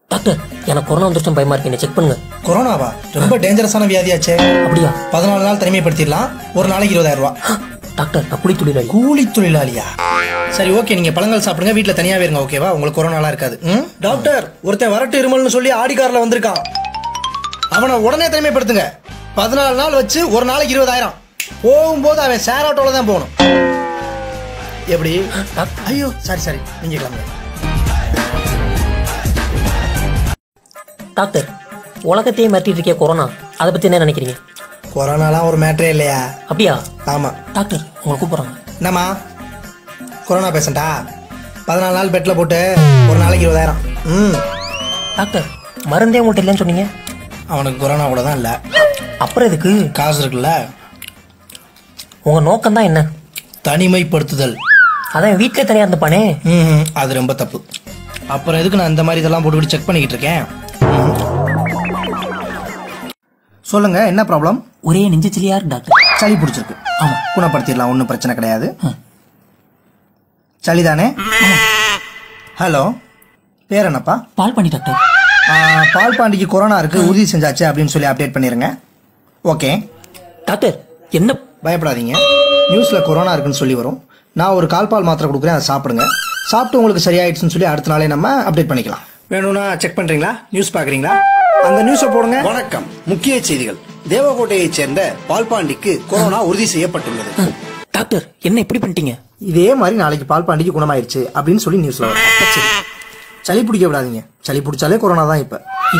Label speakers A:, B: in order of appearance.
A: Doctor எனக்கு corona வந்துருச்சு பயமா இருக்கு, என்ன செக் பண்ணுங்க.
B: கொரோனாவா? ரொம்ப டேஞ்சரஸான வியாதியாச்சே.
A: அப்படியா?
B: 14 நாள் தனிமைப்படுத்திடலாம். ஒரு நாளைக்கு 20,000 ரூபாய்.
A: டாக்டர் நான் கூலி தொழிலாளி.
B: கூலி தொழிலாளியா? சரி ஓகே, நீங்க பழங்கள் சாப்பிடுங்க, வீட்டுல தனியாவே இருங்க, ஓகேவா? உங்களுக்கு கொரோனாலாம் இருக்காது. டாக்டர், ஒருத்தன் வரட்டு இருமல்னு சொல்லி ஆடி கார்ல வந்திருக்கான், அவனை உடனே தனிமைப்படுத்துங்க. 14 நாள் வச்சு ஒரு நாளைக்கு 20,000. போகும்போது அவன் ஷேர் ஆட்டோல தான் போகணும். எப்படி? ஐயோ சரி நீங்க கிளம்புங்க.
A: டாக்டர் உலகத்தையே மிரட்டிட்டு இருக்கே கொரோனா, அதை பத்தி என்ன நினைக்கிறீங்க?
B: கொரோனாலாம் ஒரு மேட்டரே இல்லையா?
A: அப்படியா?
B: ஆமா.
A: டாக்டர் உங்களை கூப்பிடுறாங்க.
B: என்னம்மா? கொரோனா பேஷண்டா? 14 நாள் பெட்ல போட்டு ஒரு நாளைக்கு 20,000.
A: டாக்டர் மருந்தே உங்கள்கிட்ட இல்லைன்னு சொன்னீங்க.
B: அவனுக்கு கொரோனா கூட தான் இல்லை.
A: அப்புறம் எதுக்கு?
B: காசு இருக்குல்ல.
A: உங்க நோக்கம் தான் என்ன?
B: தனிமைப்படுத்துதல்.
A: அதான் வீட்டிலே தனியா இருந்தப்பானே.
B: அது ரொம்ப தப்பு. அப்புறம் எதுக்கு நான் இந்த மாதிரி இதெல்லாம் போட்டு செக் பண்ணிக்கிட்டு இருக்கேன்? சொல்லுங்க, என்ன ப்ராப்ளம்?
A: ஒரே நெஞ்சு சிலியா இருக்கு டாக்டர்.
B: சளி பிடிச்சிருக்கு. ஆமா, குணப்படுத்திடலாம், ஒன்றும் பிரச்சனை கிடையாது. சளி தானே? ஹலோ, பேர் என்னப்பா?
A: பால் பண்ணி டாக்டர்.
B: பால் பாண்டிக்கு கொரோனா இருக்கு, உறுதி செஞ்சாச்சு அப்படின்னு சொல்லி அப்டேட் பண்ணிருங்க. Okay
A: doctor. என்ன?
B: பயப்படாதீங்க, நியூஸ்ல கொரோனா இருக்குன்னு சொல்லி வரும். நான் ஒரு கால்பால் மாத்திரை கொடுக்குறேன், அதை சாப்பிடுங்க. சாப்பிட்டு உங்களுக்கு சரியாயிடுச்சுன்னு சொல்லி அடுத்த நாளே நம்ம அப்டேட் பண்ணிக்கலாம். வேணும்னா செக் பண்றீங்களா? நியூஸ் பாக்குறீங்களா? அந்த நியூஸை போடுங்க. வணக்கம், முக்கிய செய்திகள். தேவகோட்டையைச் சேர்ந்த பால்பாண்டிக்கு கொரோனா உறுதி செய்யப்பட்டுள்ளது.
A: டாக்டர் என்ன இப்படி பண்ணிட்டீங்க?
B: இதே மாதிரி நாளைக்கு பால்பாண்டிக்கு குணமாயிருச்சு அப்படின்னு சொல்லி நியூஸ்ல வரும். சளி பிடிக்க விடாதீங்க, சளி பிடிச்சாலே கொரோனா தான் இப்ப.